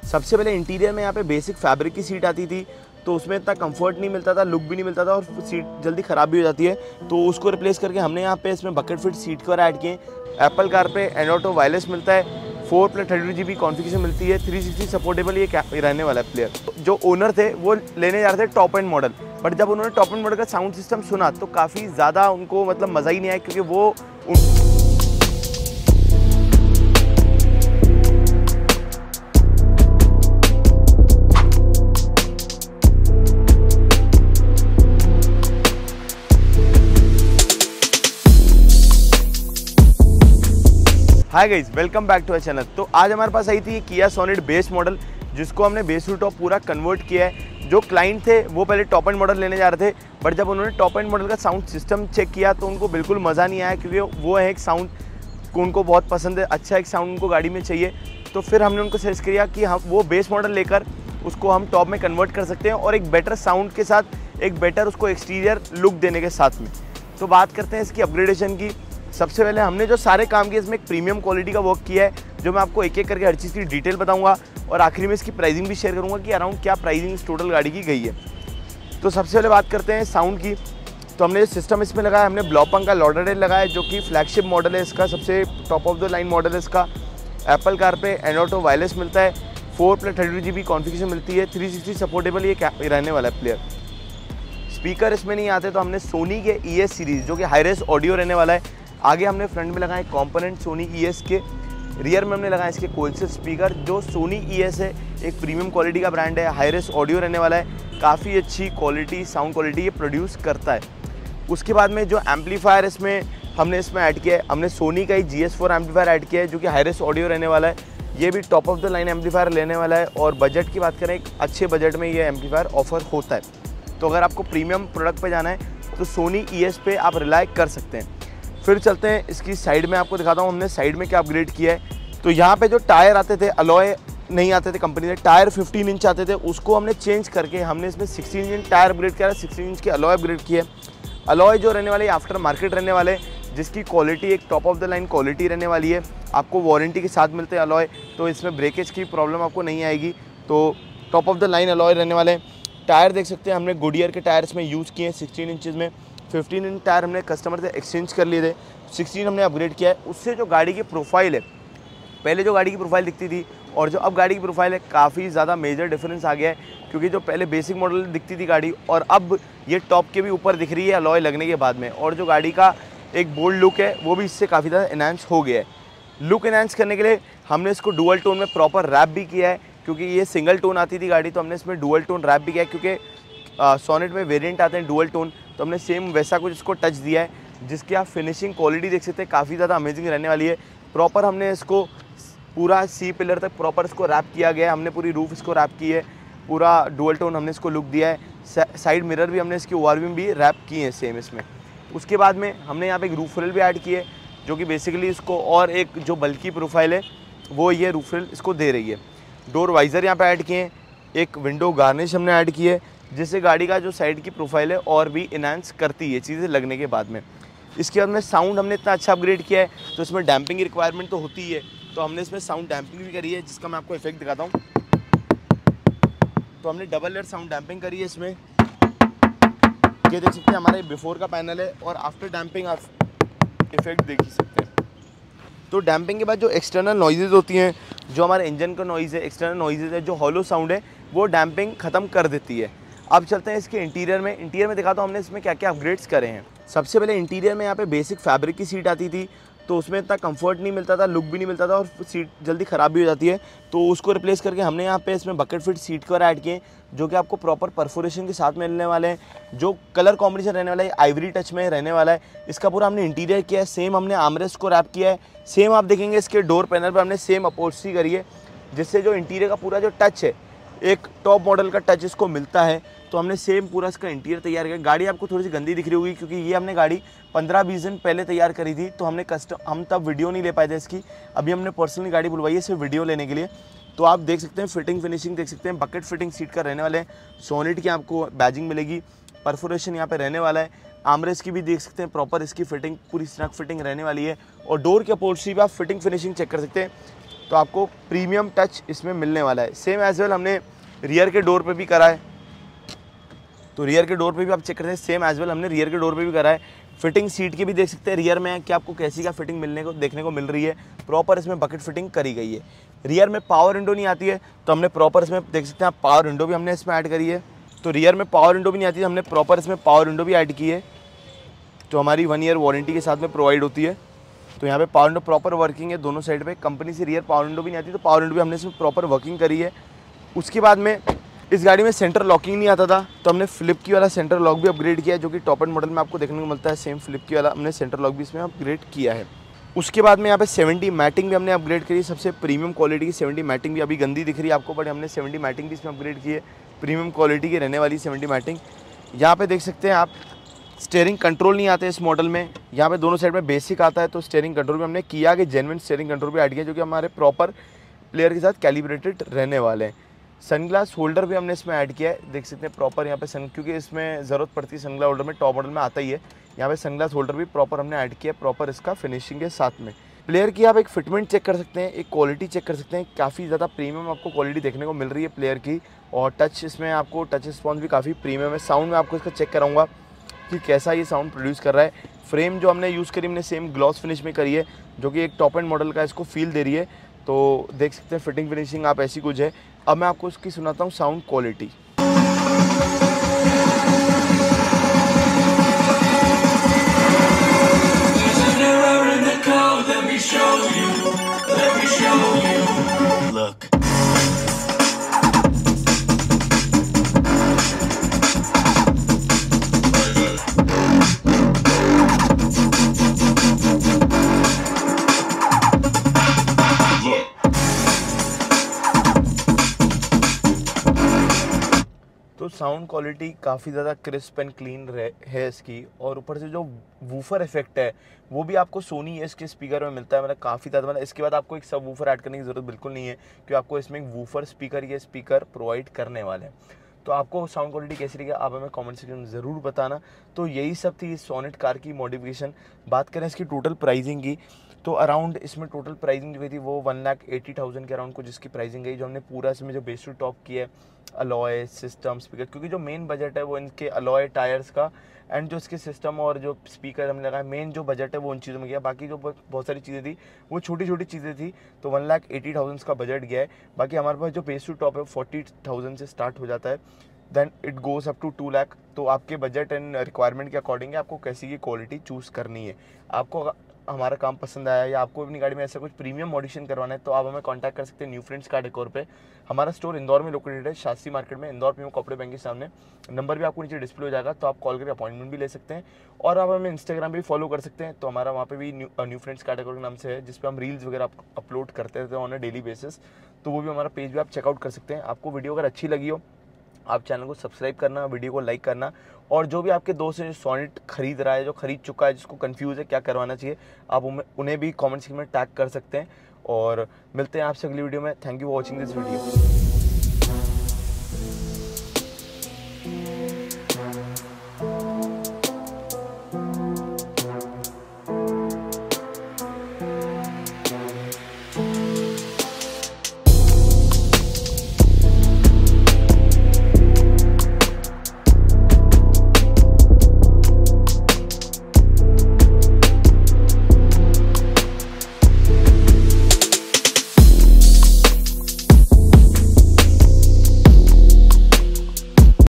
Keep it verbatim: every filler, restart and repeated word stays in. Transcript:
सबसे पहले इंटीरियर में यहाँ पे बेसिक फैब्रिक की सीट आती थी, तो उसमें इतना कंफर्ट नहीं मिलता था, लुक भी नहीं मिलता था और सीट जल्दी ख़राब भी हो जाती है। तो उसको रिप्लेस करके हमने यहाँ पे इसमें bucket fit seat cover add किए। एप्पल कार पे एंड्रॉइड ऑटो वायरलेस मिलता है, four plus thirty G B configuration मिलती है, थ्री सिक्सटी सपोर्टेबल ये रहने वाला है प्लेयर। जो ओनर थे वो लेने जा रहे थे टॉप एंड मॉडल, बट जब उन्होंने टॉप एंड मॉडल का साउंड सिस्टम सुना तो काफ़ी ज़्यादा उनको मतलब मज़ा ही नहीं आया, क्योंकि वो उन... hi guys, welcome back to our channel. तो आज हमारे पास आई थी किया सोनेट बेस मॉडल, जिसको हमने बेस टू टॉप पूरा कन्वर्ट किया है। जो क्लाइंट थे वो पहले टॉप एंड मॉडल लेने जा रहे थे, बट जब उन्होंने टॉप एंड मॉडल का साउंड सिस्टम चेक किया तो उनको बिल्कुल मज़ा नहीं आया, क्योंकि वो है एक साउंड को उनको बहुत पसंद है, अच्छा एक साउंड उनको गाड़ी में चाहिए। तो फिर हमने उनको सजेस्ट किया कि हम वो बेस मॉडल लेकर उसको हम टॉप में कन्वर्ट कर सकते हैं और एक बेटर साउंड के साथ एक बेटर उसको एक्सटीरियर लुक देने के साथ में। तो बात करते हैं इसकी अपग्रेडेशन की। सबसे पहले हमने जो सारे काम किए इसमें एक प्रीमियम क्वालिटी का वर्क किया है, जो मैं आपको एक एक करके हर चीज़ की डिटेल बताऊंगा और आखिरी में इसकी प्राइसिंग भी शेयर करूंगा कि अराउंड क्या प्राइसिंग इस टोटल गाड़ी की गई है। तो सबसे पहले बात करते हैं साउंड की। तो हमने सिस्टम इसमें लगाया, हमने ब्लॉपंग का लॉडरडेल लगाया, जो कि फ्लैगशिप मॉडल है इसका, सबसे top of the line model है इसका। एप्पल कार पे एंड्रॉइड ऑटो वायरलेस मिलता है, four plus thirty G B configuration मिलती है, थ्री सिक्सटी सपोर्टेबल ये रहने वाला है प्लेयर। स्पीकर इसमें नहीं आते, तो हमने सोनी के ई एस सीरीज़ जो कि हाईरेस ऑडियो रहने वाला है। आगे हमने फ्रंट में लगाए कंपोनेंट सोनी ई एस के, रियर में हमने लगाया इसके कोएक्सियल स्पीकर। जो सोनी ई एस है एक प्रीमियम क्वालिटी का ब्रांड है, हाईरेस ऑडियो रहने वाला है, काफ़ी अच्छी क्वालिटी साउंड क्वालिटी ये प्रोड्यूस करता है। उसके बाद में जो एम्पलीफायर इसमें हमने इसमें ऐड किया है, हमने सोनी का ही G S four amplifier add किया है, जो कि हाईरेस ऑडियो रहने वाला है। ये भी top of the line amplifier लेने वाला है और बजट की बात करें एक अच्छे बजट में ये एम्पलीफायर ऑफर होता है। तो अगर आपको प्रीमियम प्रोडक्ट पे जाना है तो सोनी ई एस पे आप रिलाई कर सकते हैं। फिर चलते हैं इसकी साइड में, आपको दिखाता हूँ हमने साइड में क्या अपग्रेड किया है। तो यहाँ पे जो टायर आते थे अलॉय नहीं आते थे कंपनी से, टायर फिफ्टीन इंच आते थे, उसको हमने चेंज करके हमने इसमें सिक्सटीन इंच टायर अपग्रेड किया, सिक्सटीन इंच के अलॉय अपग्रेड किए। अलॉय जो रहने वाले आफ्टर मार्केट रहने वाले, जिसकी क्वालिटी एक top of the line quality रहने वाली है, आपको वारंटी के साथ मिलते हैं अलॉय, तो इसमें ब्रेकेज की प्रॉब्लम आपको नहीं आएगी। तो top of the line alloy रहने वाले। टायर देख सकते हैं हमने गुडियर के टायर इसमें यूज़ किए हैं सिक्सटीन इंचज़ में। फिफ्टीन इंच टायर हमने कस्टमर से एक्सचेंज कर लिए थे, सिक्सटीन हमने अपग्रेड किया है। उससे जो गाड़ी की प्रोफाइल है, पहले जो गाड़ी की प्रोफाइल दिखती थी और जो अब गाड़ी की प्रोफाइल है, काफ़ी ज़्यादा मेजर डिफरेंस आ गया है। क्योंकि जो पहले बेसिक मॉडल दिखती थी गाड़ी और अब ये टॉप के भी ऊपर दिख रही है अलॉय लगने के बाद में, और जो गाड़ी का एक बोल्ड लुक है वो भी इससे काफ़ी ज़्यादा एनहांस हो गया है। लुक एनहांस करने के लिए हमने इसको डुअल टोन में प्रॉपर रैप भी किया है, क्योंकि ये सिंगल टोन आती थी गाड़ी, तो हमने इसमें डुअल टोन रैप भी किया है। क्योंकि सोनेट में वेरिएंट आते हैं डुअल टोन, तो हमने सेम वैसा कुछ इसको टच दिया है, जिसकी आप फिनिशिंग क्वालिटी देख सकते हैं, काफ़ी ज़्यादा अमेजिंग रहने वाली है। प्रॉपर हमने इसको पूरा सी पिलर तक प्रॉपर इसको रैप किया गया है, हमने पूरी रूफ इसको रैप की है, पूरा डुअल टोन हमने इसको लुक दिया है। साइड मिरर भी हमने इसकी ओवरव्यू भी रैप किए हैं सेम इसमें। उसके बाद में हमने यहाँ पे एक रूफ रिल भी ऐड की है, जो कि बेसिकली इसको और एक जो बल्कि प्रोफाइल है वो ये रूफ रिल इसको दे रही है। डोर वाइज़र यहाँ पे ऐड किए हैं, एक विंडो गार्निश हमने ऐड की है, जिससे गाड़ी का जो साइड की प्रोफाइल है और भी इनहांस करती है चीज़ें लगने के बाद में। इसके बाद में साउंड हमने इतना अच्छा अपग्रेड किया है, तो इसमें डैम्पिंग की रिक्वायरमेंट तो होती है, तो हमने इसमें साउंड डैम्पिंग भी करी है, जिसका मैं आपको इफेक्ट दिखाता हूँ। तो हमने डबल लेयर साउंड डैम्पिंग करी है इसमें। ये देख सकते हैं हमारे बिफोर का पैनल है और आफ्टर डैम्पिंग आप इफेक्ट देख ही सकते हैं। तो डैम्पिंग के बाद जो एक्सटर्नल नॉइजेज होती हैं, जो हमारे इंजन का नॉइज़ है, एक्सटर्नल नॉइजेज है, जो हॉलो साउंड है, वो डैम्पिंग ख़त्म कर देती है। अब चलते हैं इसके इंटीरियर में। इंटीरियर में दिखाता हूँ हमने इसमें क्या क्या अपग्रेड्स करे हैं। सबसे पहले इंटीरियर में यहाँ पे बेसिक फैब्रिक की सीट आती थी, तो उसमें इतना कंफर्ट नहीं मिलता था, लुक भी नहीं मिलता था और सीट जल्दी ख़राब भी हो जाती है। तो उसको रिप्लेस करके हमने यहाँ पे इसमें bucket fit seat cover add किए, जो कि आपको प्रॉपर परफोरेशन के साथ मिलने वाले हैं। जो कलर कॉम्बिनेशन रहने वाला है आइवरी टच में रहने वाला है। इसका पूरा हमने इंटीरियर किया है, सेम हमने आर्मरेस्ट को रैप किया है। सेम आप देखेंगे इसके डोर पैनल पर हमने सेम अपहोल्स्ट्री करी है, जिससे जो इंटीरियर का पूरा जो टच है, एक टॉप मॉडल का टच इसको मिलता है। तो हमने सेम पूरा इसका इंटीरियर तैयार किया। गाड़ी आपको थोड़ी सी गंदी दिख रही होगी, क्योंकि ये हमने गाड़ी पंद्रह बीस दिन पहले तैयार करी थी, तो हमने कस्टम हम तब वीडियो नहीं ले पाए थे इसकी। अभी हमने पर्सनली गाड़ी बुलवाई है सिर्फ वीडियो लेने के लिए। तो आप देख सकते हैं फिटिंग फिनिशिंग देख सकते हैं, बकेट फिटिंग सीट का रहने वाले हैं। सोनेट की आपको बैजिंग मिलेगी, परफोरेशन यहाँ पे रहने वाला है। आर्मरेस्ट की भी देख सकते हैं प्रॉपर इसकी फिटिंग पूरी स्नग फिटिंग रहने वाली है। और डोर के अपहोल्स्ट्री भी आप फिटिंग फिनिशिंग चेक कर सकते हैं। तो आपको प्रीमियम टच इसमें मिलने वाला है। सेम एज वेल हमने रियर के डोर पे भी करा है, तो रियर के डोर पे भी आप चेक करते हैं, सेम एज वेल हमने रियर के डोर पे भी करा है। फिटिंग सीट की भी देख सकते हैं रियर में कि आपको कैसी का फिटिंग मिलने को देखने को मिल रही है। प्रॉपर इसमें बकेट फिटिंग करी गई है। रियर में पावर विंडो नहीं आती है, तो हमने प्रॉपर इसमें देख सकते हैं आप पावर विंडो भी हमने इसमें ऐड करी है। तो रियर में पावर विंडो भी नहीं आती है, हमने प्रॉपर इसमें पावर विंडो भी ऐड की है, तो हमारी वन ईयर वारंटी के साथ में प्रोवाइड होती है। तो यहाँ पे पावर विंडो प्रॉपर वर्किंग है दोनों साइड पे। कंपनी से रियर पावर विंडो भी नहीं आती, तो पावर विंडो भी हमने इसमें प्रॉपर वर्किंग करी है। उसके बाद में इस गाड़ी में सेंटर लॉकिंग नहीं आता था, तो हमने फ्लिप की वाला सेंटर लॉक भी अपग्रेड किया है, जो कि टॉप एंड मॉडल में आपको देखने को मिलता है। सेम फ्लिप की वाला हमने सेंटर लॉक भी इसमें अपग्रेड किया है। उसके बाद में यहाँ पे सेवेंटी मैटिंग भी हमने अपग्रेड करी है, सबसे प्रीमियम क्वालिटी की सेवेंटी मैटिंग भी। अभी गंदी दिख रही है आपको, बट हमने सेवेंटी मैटिंग भी इसमें अपग्रेड की है, प्रीमियम क्वालिटी की रहने वाली सेवेंटी मैटिंग। यहाँ पे देख सकते हैं आप स्टीयरिंग कंट्रोल नहीं आते इस मॉडल में, यहाँ पे दोनों साइड में बेसिक आता है, तो स्टीयरिंग कंट्रोल भी हमने किया कि जेन्युइन स्टीयरिंग कंट्रोल भी ऐड किया, जो कि हमारे प्रॉपर प्लेयर के साथ कैलिब्रेटेड रहने वाले हैं। सनग्लास होल्डर भी हमने इसमें ऐड किया है, देख सकते हैं प्रॉपर यहाँ पे सन, क्योंकि इसमें ज़रूरत पड़ती है सनग्लास होल्डर में, टॉप मॉडल में आता ही है। यहाँ पे सनग्लास होल्डर भी प्रॉपर हमने ऐड किया है, प्रॉपर इसका फिनिशिंग के साथ में। प्लेयर की आप एक फिटमेंट चेक कर सकते हैं, एक क्वालिटी चेक कर सकते हैं, काफ़ी ज़्यादा प्रीमियम आपको क्वालिटी देखने को मिल रही है प्लेयर की। और टच इसमें आपको टच रिस्पॉन्स भी काफ़ी प्रीमियम है। साउंड में आपको इसका चेक कराऊंगा कि कैसा ये साउंड प्रोड्यूस कर रहा है। फ्रेम जो हमने यूज़ करी हमने सेम ग्लॉस फिनिश में करी है, जो कि एक टॉप एंड मॉडल का इसको फील दे रही है। तो देख सकते हैं फिटिंग फिनिशिंग आप ऐसी कुछ है। अब मैं आपको इसकी सुनाता हूँ साउंड क्वालिटी। तो साउंड क्वालिटी काफ़ी ज़्यादा क्रिस्प एंड क्लीन है इसकी, और ऊपर से जो वूफर इफेक्ट है वो भी आपको सोनी एस के स्पीकर में मिलता है। मतलब काफ़ी ज़्यादा, मतलब इसके बाद आपको एक सब वूफर ऐड करने की ज़रूरत बिल्कुल नहीं है, क्योंकि आपको इसमें एक वूफर स्पीकर ये स्पीकर प्रोवाइड करने वाले हैं। तो आपको साउंड क्वालिटी कैसी लगी आप हमें कमेंट सेक्शन में ज़रूर बताना। तो यही सब थी इस सोनेट कार की मॉडिफिकेशन। बात करें इसकी टोटल प्राइसिंग की, तो अराउंड इसमें टोटल प्राइसिंग जो गई थी वो वन लाख एटी थाउजेंड के अराउंड को जिसकी प्राइसिंग गई, जो हमने पूरा इसमें जो बेस टू टॉप की है, अलॉय सिस्टम स्पीकर, क्योंकि जो मेन बजट है वो इनके अलॉय टायर्स का एंड जो इसके सिस्टम और जो स्पीकर हमने लगाया, मेन जो बजट है वो उन चीज़ों में गया। बाकी जो बहुत सारी चीज़ें थी वो छोटी छोटी चीज़ें थी, तो वन लाख एटी थाउजेंड का बजट गया है। बाकी हमारे पास जो बेस टू टॉप है फोर्टी थाउजेंड से स्टार्ट हो जाता है, then it goes up to two lakh. तो आपके बजट एंड रिक्वायरमेंट के अकॉर्डिंग आपको कैसी की क्वालिटी चूज़ करनी है। आपको हमारा काम पसंद आया या आपको अपनी गाड़ी में ऐसा कुछ प्रीमियम मॉडिफिकेशन करवाना है, तो आप हमें कांटेक्ट कर सकते हैं न्यू फ्रेंड्स कार डेकोर पे। हमारा स्टोर इंदौर में लोकेटेड है, शास्त्री मार्केट में, इंदौर पीएम कपड़े बैंक के सामने। नंबर भी आपको नीचे डिस्प्ले हो जाएगा, तो आप कॉल करके अपॉइंटमेंट भी ले सकते हैं। और आप हमें इंस्टाग्राम पे भी फॉलो कर सकते हैं, तो हमारा वहाँ पे भी new new friends car decor के नाम से है, जिस पर हम रील्स वगैरह अपलोड करते रहते हैं ऑन अ डेली बेसिस। तो वो भी हमारा पेज भी आप चेकआउट कर सकते हैं। आपको वीडियो अगर अच्छी लगी हो, आप चैनल को सब्सक्राइब करना, वीडियो को लाइक करना, और जो भी आपके दोस्त हैं जो सोनेट खरीद रहा है, जो खरीद चुका है, जिसको कंफ्यूज है क्या करवाना चाहिए, आप उन्हें भी कमेंट सेक्शन में टैग कर सकते हैं। और मिलते हैं आपसे अगली वीडियो में। Thank you for watching this video.